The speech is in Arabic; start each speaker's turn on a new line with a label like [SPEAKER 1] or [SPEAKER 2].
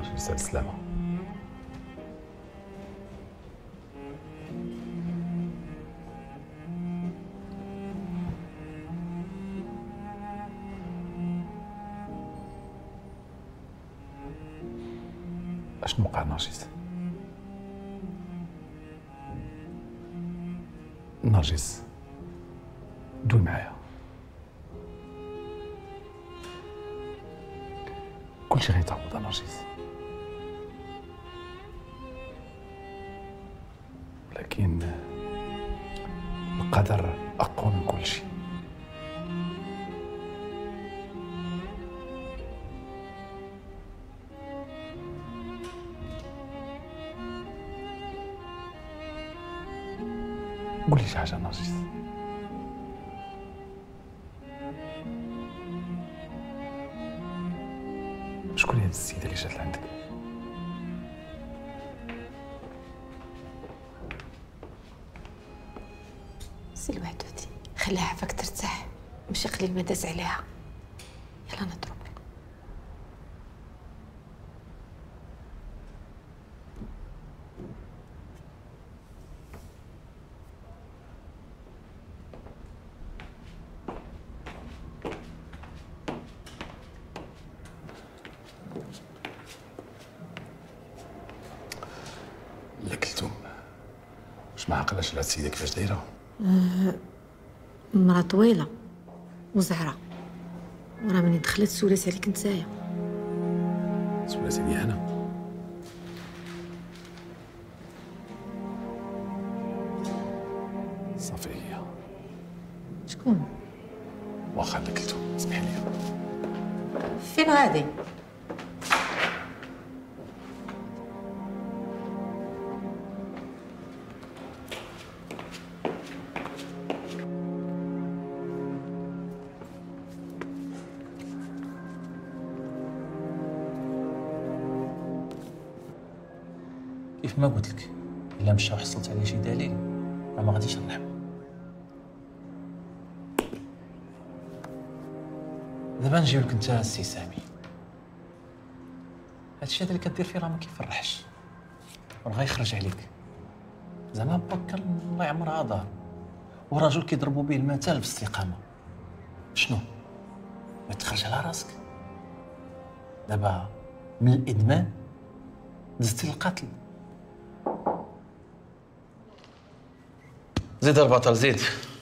[SPEAKER 1] نرجس على السلامة. اشنو وقع نرجس؟ نرجس دوي معايا. كلشي غيتعوض نرجس، ولكن القدر اقوى من كلشي. قولي شي حاجه نرجس. شكون هي السيده اللي جات لعندك؟
[SPEAKER 2] سي الوحدودي، خليها عفاك ترتاح، ماشي قليل ما داز عليها. يلا نضرب.
[SPEAKER 1] لا كلثوم، واش ما عاقلاش على السيده كيفاش دايره؟
[SPEAKER 2] مرا طويله وزعره، وراه منين دخلت سولات عليك نتايا.
[SPEAKER 1] سولات عليا انا؟ صافي هي.
[SPEAKER 2] شكون؟
[SPEAKER 1] واخا لا كلثوم، اسمحي لي.
[SPEAKER 2] فين غادي؟
[SPEAKER 3] كيف ما قلت لك، الا مشى وحصلت عليه شي دليل راه ما غاديش نرحم. دابا نجيو لك انت السي سامي. هادشي هذا اللي كدير فيه راه ما كيفرحش، راه غيخرج عليك. زعما باك الله يعمرها دار، ورجل كيضربوا به المثل في الاستقامه. شنو؟ ما تخرج على راسك. دابا من الادمان دزتي للقتل. زيد البطل زيد.